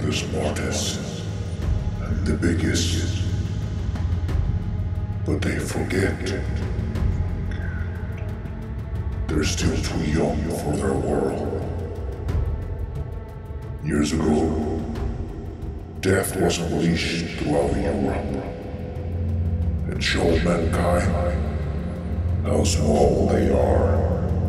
the smartest and the biggest, but they forget they're still too young for their world. Years ago, death was unleashed throughout Europe and showed mankind how small they are.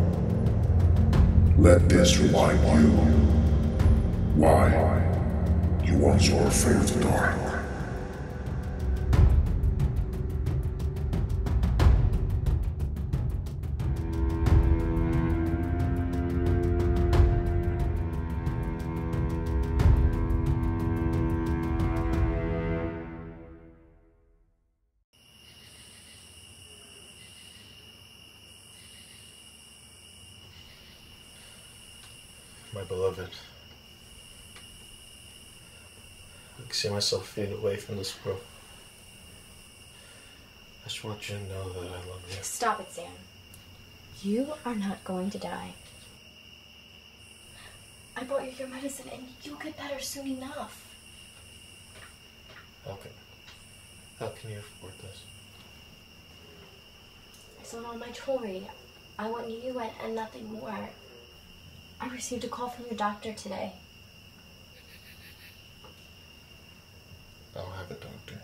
Let this remind you why you once were afraid of the dark. My beloved, I can see myself fade away from this world. I just want you to know that I love you. Stop it, Sam. You are not going to die. I brought you your medicine and you'll get better soon enough. How can you afford this? I sold all my jewelry. I want you and nothing more. I received a call from your doctor today. I'll have a doctor.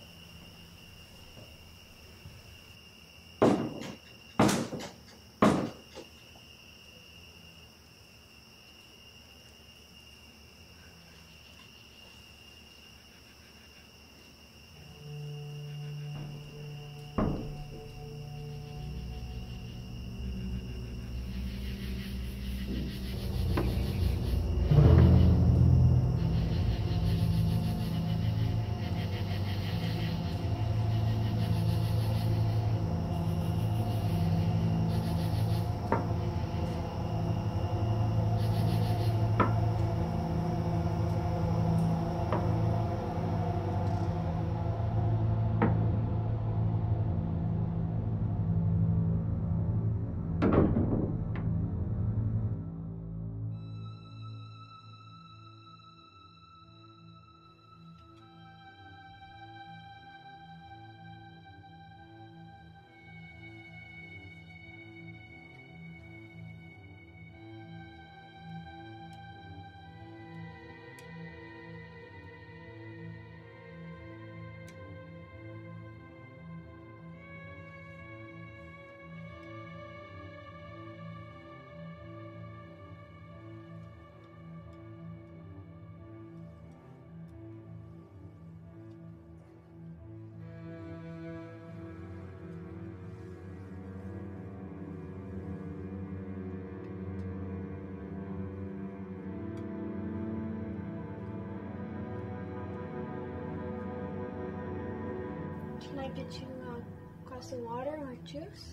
Can I get you a glass of water or juice?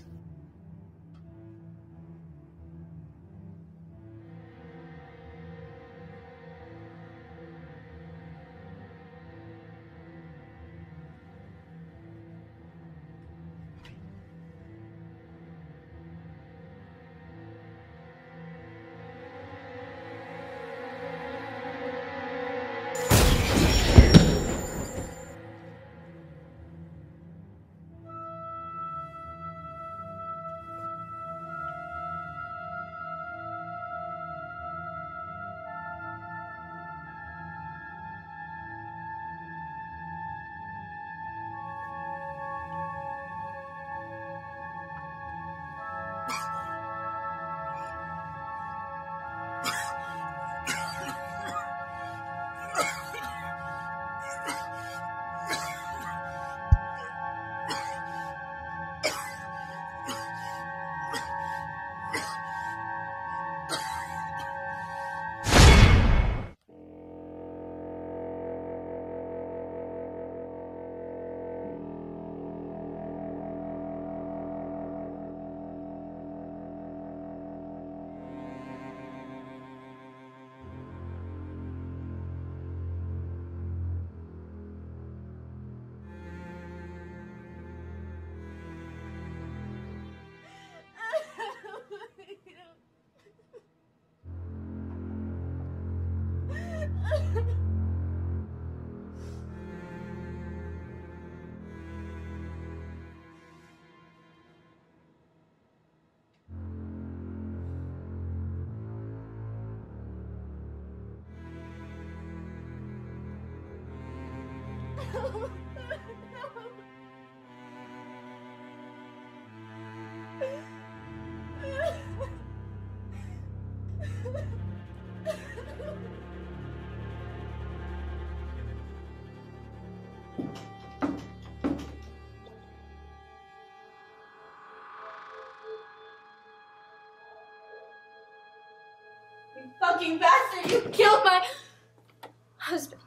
You fucking bastard! You killed my husband.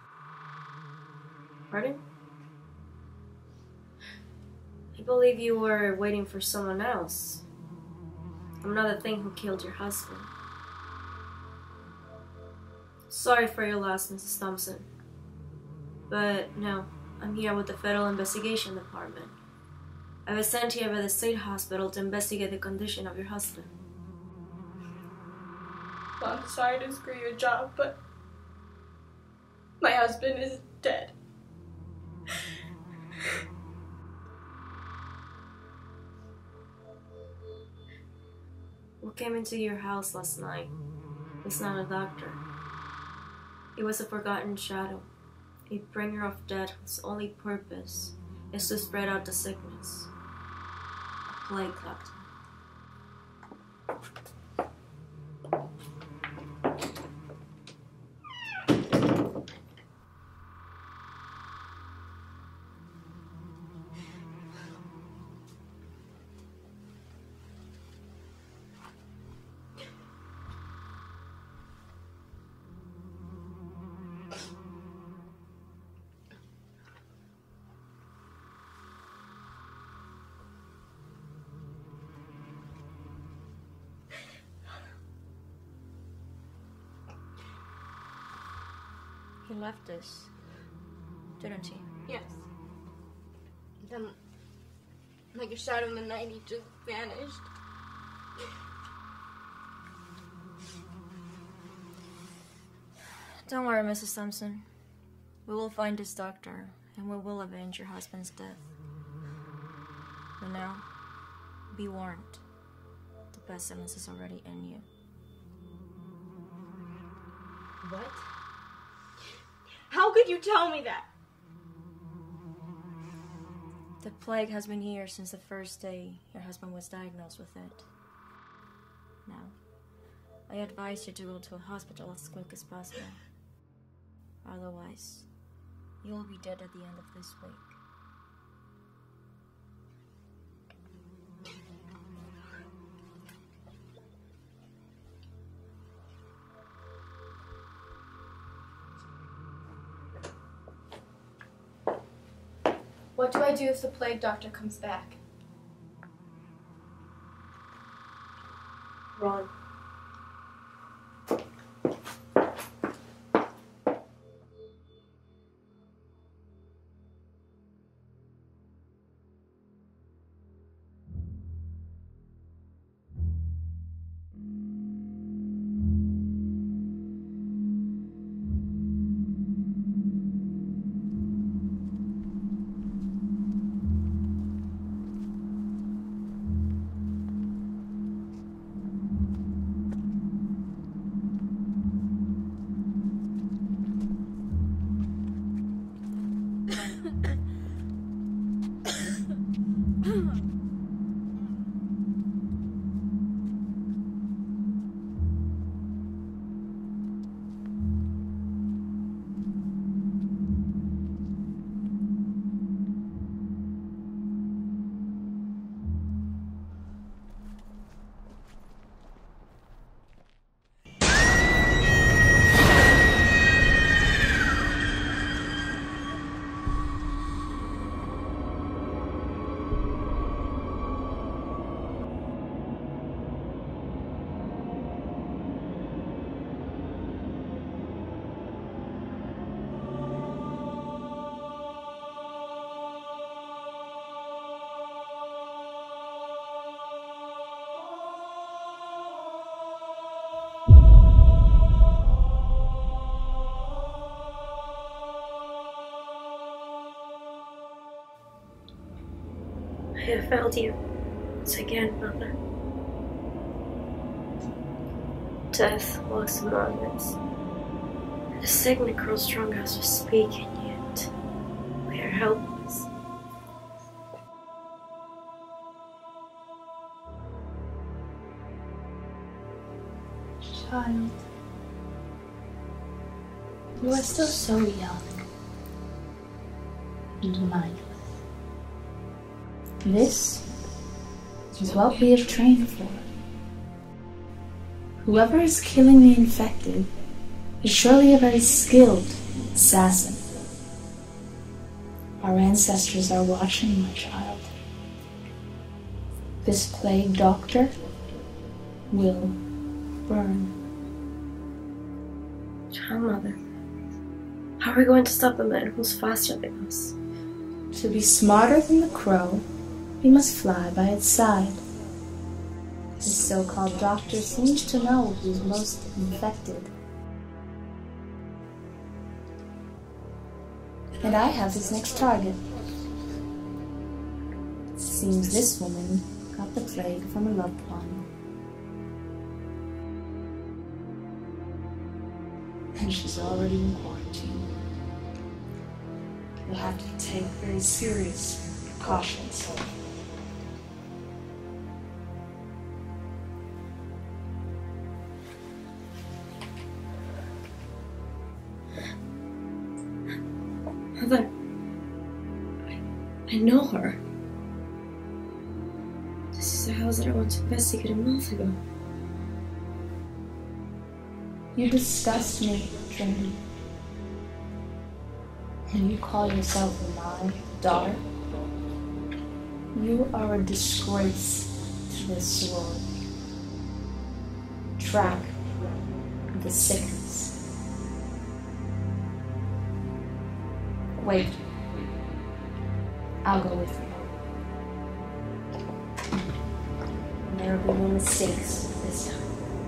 Pardon? I believe you were waiting for someone else. I'm not the thing who killed your husband. Sorry for your loss, Mrs. Thompson. But no, I'm here with the Federal Investigation Department. I was sent here by the state hospital to investigate the condition of your husband. Well, I'm sorry to screw your job, but my husband is dead. What came into your house last night was not a doctor. It was a forgotten shadow, a bringer of death whose only purpose is to spread out the sickness. A plague doctor. He left us, didn't he? Yes. Then, like a shadow in the night, he just vanished. Don't worry, Mrs. Thompson. We will find this doctor, and we will avenge your husband's death. But now, be warned. The pestilence is already in you. What? How could you tell me that? The plague has been here since the first day your husband was diagnosed with it. Now, I advise you to go to a hospital as quick as possible. Otherwise, you will be dead at the end of this week. What do I do if the plague doctor comes back? Run. I have failed you once again, Mother. Death walks among us. The sickness grows stronger as we speak, and yet helpless. Child, you are still so young and mindless. This is what we have trained for. Whoever is killing the infected is surely a very skilled assassin. Our ancestors are watching, my child. This plague doctor will burn. Child mother, how are we going to stop the man who's faster than us? To be smarter than the crow, we must fly by its side. This so-called doctor seems to know who's most infected. And I have his next target. Seems this woman got the plague from a loved one. And she's already in quarantine. We'll have to take very serious precautions. Mother, I know her. This is the house that I went to investigate a month ago. You disgust me, Trinity. And you call yourself my daughter? You are a disgrace to this world. Track the sickness. Wait. I'll go with you. And there will be no mistakes this time.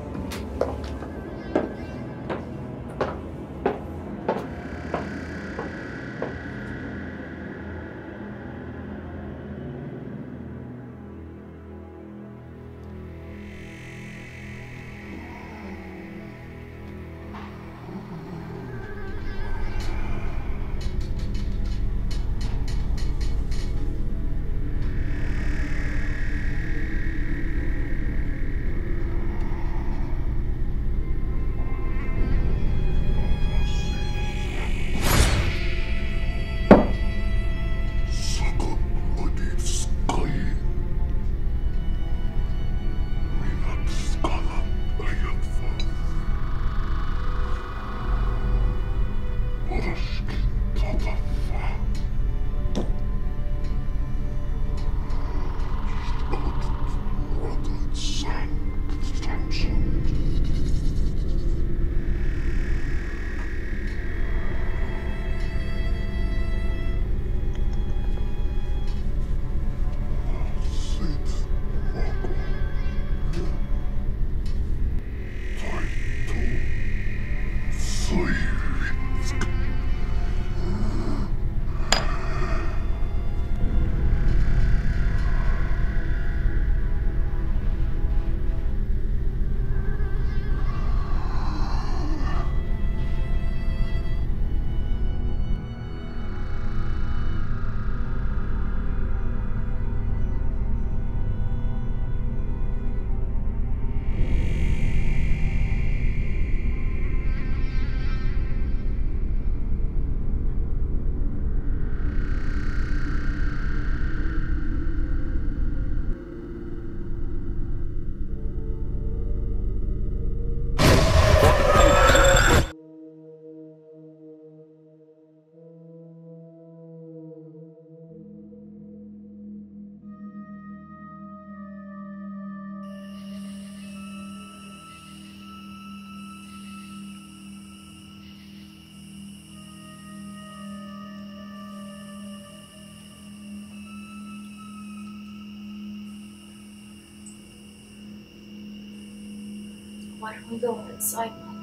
Why don't we go inside, Mother?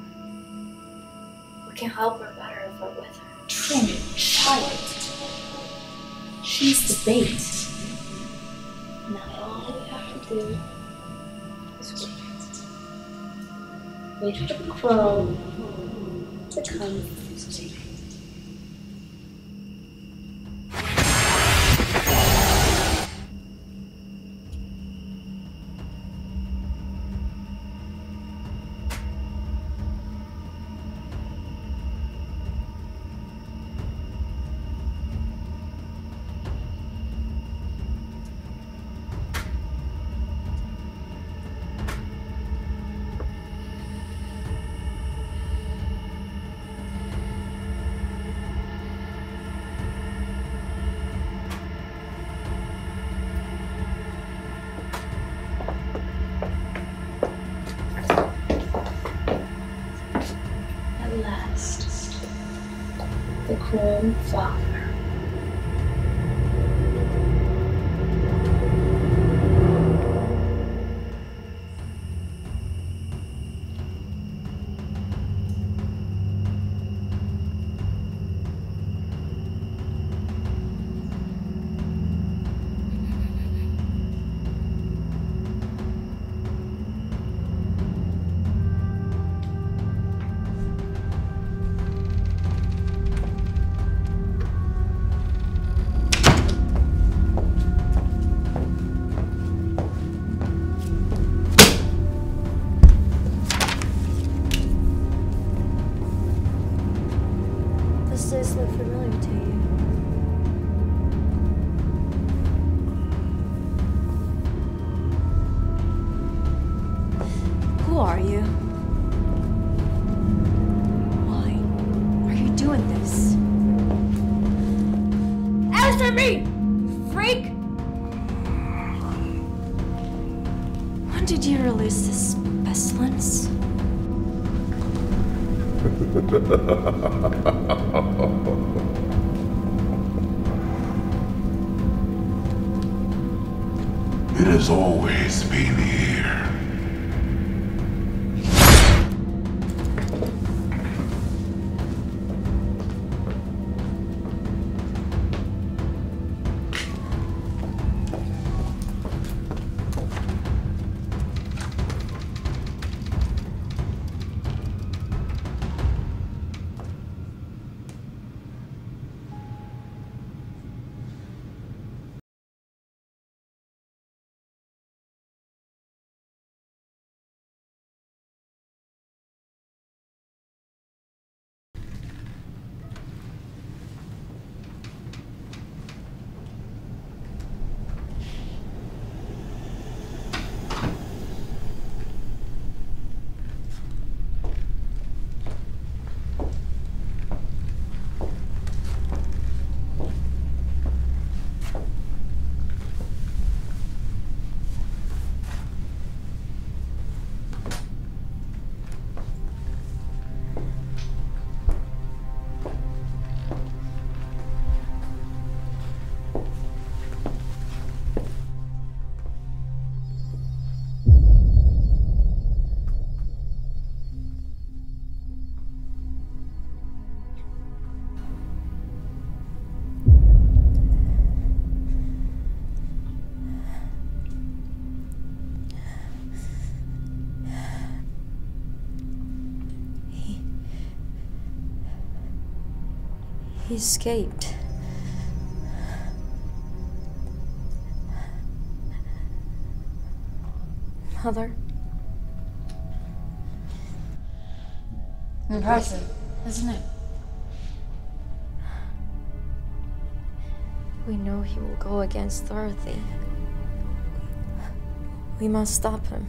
We can help her better if we're with her. Trinity, child. She's the bait. Now all we have to do is wait. Wait for the crow to come. cold father. This does look familiar to you. Who are you? Why are you doing this? Answer me, you freak! When did you release this pestilence? It has always been here. He escaped. Mother? Impressive, isn't it? We know he will go against Dorothy. We must stop him.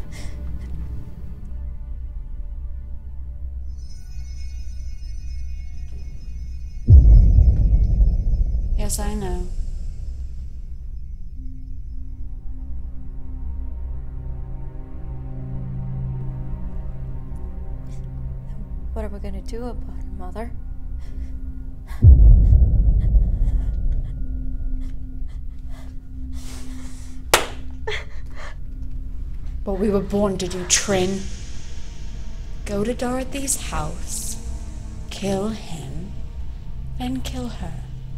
Yes, I know. What are we gonna do about it, Mother? What we were born to do, Trin. Go to Dorothy's house, kill him, and kill her.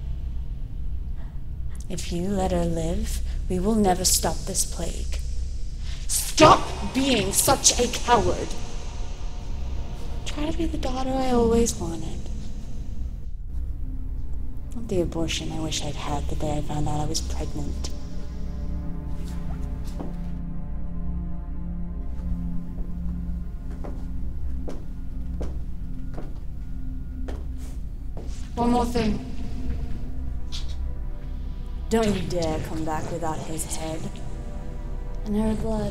If you let her live, we will never stop this plague. Stop being such a coward! Try to be the daughter I always wanted. Not the abortion I wish I'd had the day I found out I was pregnant. One more thing. Don't you dare come back without his head and her blood.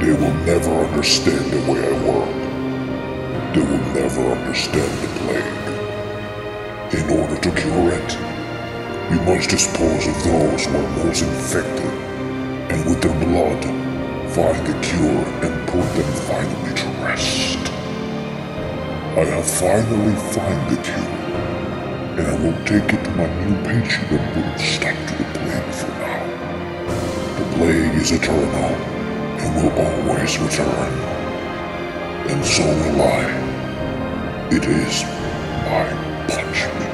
They will never understand the way I work. They will never understand the plague. In order to cure it, you must dispose of those who are most infected, and with their blood, find the cure and put them finally to rest. I have finally found the cure, and I will take it to my new patient and put a stop to the plague for now. The plague is eternal, and will always return. And so will I. It is my punishment.